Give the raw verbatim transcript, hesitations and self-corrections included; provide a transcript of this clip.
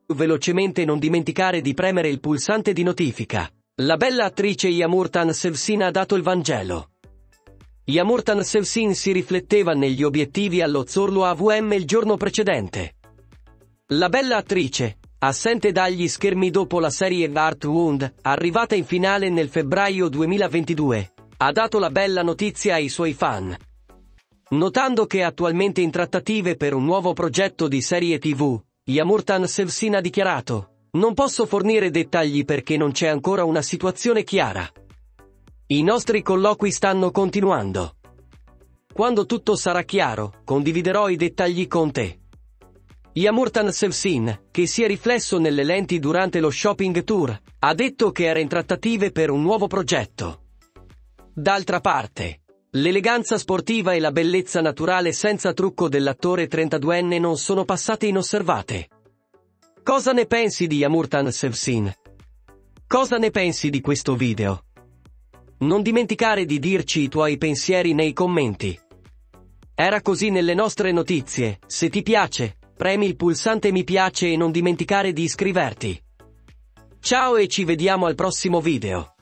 Velocemente non dimenticare di premere il pulsante di notifica. La bella attrice Yamurtan Sevsin ha dato il Vangelo. Yamurtan Sevsin si rifletteva negli obiettivi allo Zorlu A V M il giorno precedente. La bella attrice, assente dagli schermi dopo la serie Heart Wound, arrivata in finale nel febbraio duemilaventidue, ha dato la bella notizia ai suoi fan. Notando che è attualmente in trattative per un nuovo progetto di serie tivù, Yamurtan Sevsin ha dichiarato: "Non posso fornire dettagli perché non c'è ancora una situazione chiara. I nostri colloqui stanno continuando. Quando tutto sarà chiaro, condividerò i dettagli con te." Yamurtan Sevsin, che si è riflesso nelle lenti durante lo shopping tour, ha detto che era in trattative per un nuovo progetto. D'altra parte, l'eleganza sportiva e la bellezza naturale senza trucco dell'attore trentaduenne non sono passate inosservate. Cosa ne pensi di Yamurtan Sevsin? Cosa ne pensi di questo video? Non dimenticare di dirci i tuoi pensieri nei commenti. Era così nelle nostre notizie. Se ti piace, premi il pulsante mi piace e non dimenticare di iscriverti. Ciao e ci vediamo al prossimo video.